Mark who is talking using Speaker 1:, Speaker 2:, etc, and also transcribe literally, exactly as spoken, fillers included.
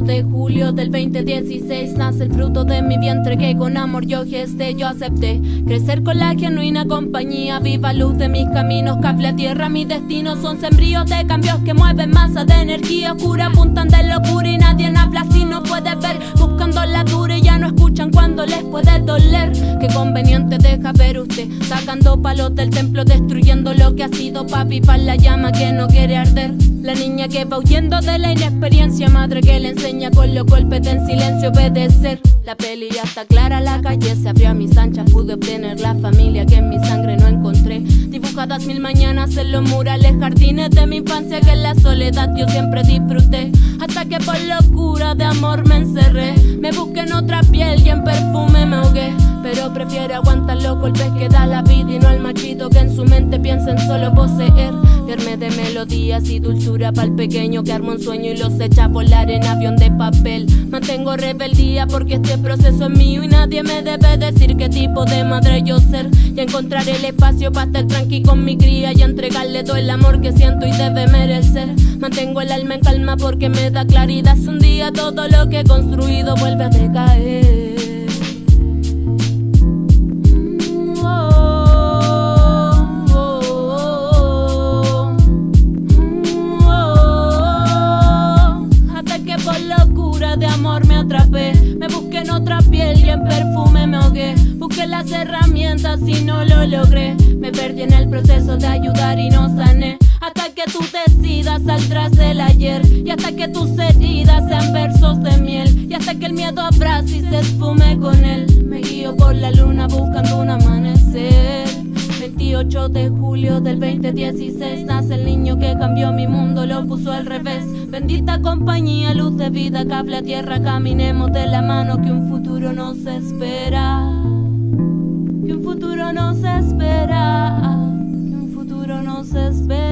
Speaker 1: de julio del veinte dieciséis nace el fruto de mi vientre que con amor yo gesté, yo acepté crecer con la genuina compañía, viva luz de mis caminos, cable a tierra, mi destino son sembríos de cambios que mueven masa de energía oscura, apuntan de locura y nadie habla si no puede ver, buscando la dura y ya no escuchan cuando les puede doler. Qué conveniente deja ver usted, sacando palos del templo, destruyendo lo que ha sido pa' avivar la llama que no quiere arder. La niña que va huyendo de la inexperiencia, madre que le enseña con los golpes de en silencio obedecer. La peli ya está clara, la calle se abrió a mis anchas, pude obtener la familia que en mi sangre no encontré. Dibujadas mil mañanas en los murales, jardines de mi infancia que en la soledad yo siempre disfruté. Hasta que por locura de amor me encerré, me busqué en otra piel y en perfume me ahogué. Pero prefiero aguantar los golpes que da la vida y no al machito que en su mente piensa en solo poseer. Verme de melodías y dulzura pa'l pequeño que arma un sueño y los echa a volar en avión de papel. Mantengo rebeldía porque este proceso es mío y nadie me debe decir qué tipo de madre yo ser. Y encontrar el espacio para estar tranqui con mi cría y entregarle todo el amor que siento y debe merecer. Mantengo el alma en calma porque me da claridad si un día todo lo que he construido vuelve a decaer. De amor me atrapé, me busqué en otra piel y en perfume me ahogué. Busqué las herramientas y no lo logré, me perdí en el proceso de ayudar y no sané. Hasta que tú decidas saldrás del ayer y hasta que tus heridas sean versos de miel y hasta que el miedo abrace y se esfume con él. Me guío por la luna buscando un amanecer. Veintiocho de julio del veinte dieciséis nace el niño que cambió mi mundo, lo puso al revés. Bendita compañía, luz de vida, cable a tierra, caminemos de la mano que un futuro nos espera. Que un futuro nos espera. Que un futuro nos espera.